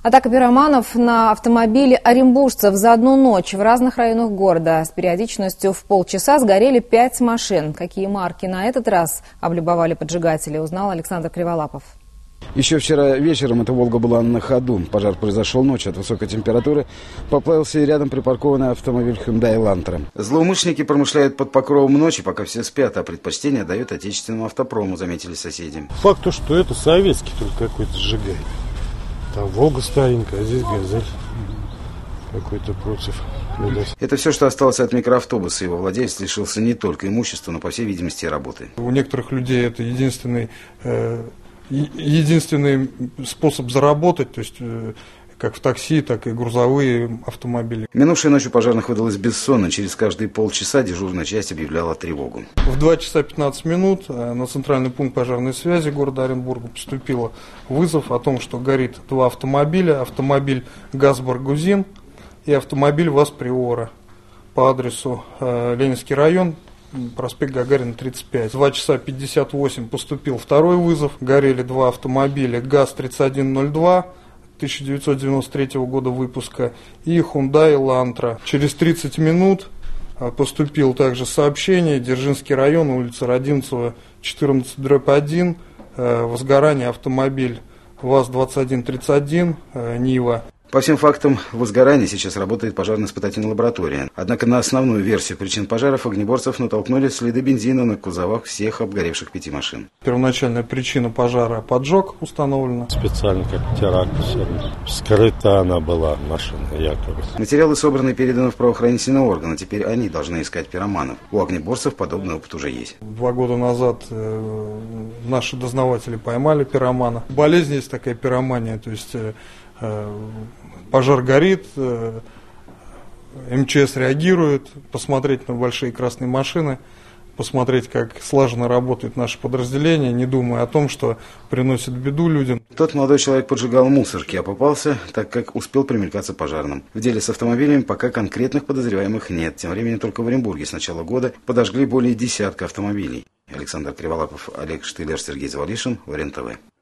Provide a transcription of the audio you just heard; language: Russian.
Атака пироманов на автомобили оренбуржцев за одну ночь в разных районах города. С периодичностью в полчаса сгорели 5 машин. Какие марки на этот раз облюбовали поджигатели, узнал Александр Криволапов. Еще вчера вечером эта «Волга» была на ходу. Пожар произошел ночью от высокой температуры. Поплавился и рядом припаркованный автомобиль Hyundai Elantra. Злоумышленники промышляют под покровом ночи, пока все спят, а предпочтение дают отечественному автопрому, заметили соседи. Факт то, что это советский только какой-то сжигает. Там «Волга» старенькая, а здесь «Газель» какой-то против. Это все, что осталось от микроавтобуса. Его владелец лишился не только имущества, но, по всей видимости, и работы. У некоторых людей это единственный способ заработать, то есть как в такси, так и грузовые автомобили. Минувшей ночью пожарных выдалось бессонно. Через каждые полчаса дежурная часть объявляла тревогу. В 2 часа 15 минут на центральный пункт пожарной связи города Оренбурга поступил вызов о том, что горит 2 автомобиля. Автомобиль «ГАЗ-Баргузин» и автомобиль «ВАЗ-Приора» по адресу Ленинский район, проспект Гагарина, 35. В 2 часа 58 поступил второй вызов. Горели 2 автомобиля ГАЗ-3102 1993 года выпуска и Hyundai Elantra. Через 30 минут поступило также сообщение: Дзержинский район, улица Родимцева, 14/1, возгорание автомобиль ВАЗ-2131, Нива. По всем фактам возгорания сейчас работает пожарно-испытательная лаборатория. Однако на основную версию причин пожаров огнеборцев натолкнули следы бензина на кузовах всех обгоревших 5 машин. Первоначальная причина пожара – поджог установлена. Специально как теракт. Скрыта она была, машина, якобы. Материалы собраны и переданы в правоохранительные органы. Теперь они должны искать пироманов. У огнеборцев подобный опыт уже есть. 2 года назад наши дознаватели поймали пиромана. Болезнь есть такая пиромания, то есть пожар горит, МЧС реагирует, посмотреть на большие красные машины, посмотреть, как слаженно работает наше подразделение, не думая о том, что приносит беду людям. Тот молодой человек поджигал мусорки, а попался, так как успел примелькаться пожарным. В деле с автомобилями пока конкретных подозреваемых нет. Тем временем только в Оренбурге с начала года подожгли более десятка автомобилей. Александр Криволапов, Олег Штылер, Сергей Завалишин, РЕН-ТВ.